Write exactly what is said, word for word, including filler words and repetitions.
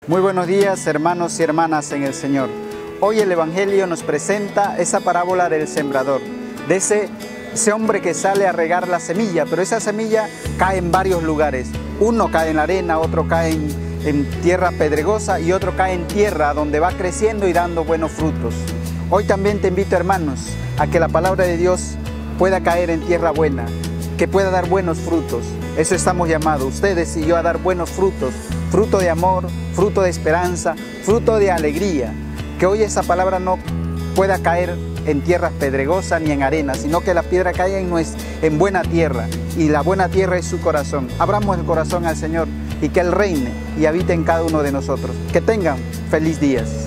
Muy buenos días, hermanos y hermanas en el Señor. Hoy el Evangelio nos presenta esa parábola del sembrador, de ese, ese hombre que sale a regar la semilla, pero esa semilla cae en varios lugares. Uno cae en la arena, otro cae en, en tierra pedregosa y otro cae en tierra donde va creciendo y dando buenos frutos. Hoy también te invito, hermanos, a que la palabra de Dios pueda caer en tierra buena, que pueda dar buenos frutos. Eso estamos llamados, ustedes y yo, a dar buenos frutos, fruto de amor, fruto de esperanza, fruto de alegría. Que hoy esa palabra no pueda caer en tierras pedregosas ni en arena, sino que la piedra caiga en, en buena tierra, y la buena tierra es su corazón. Abramos el corazón al Señor y que Él reine y habite en cada uno de nosotros. Que tengan feliz días.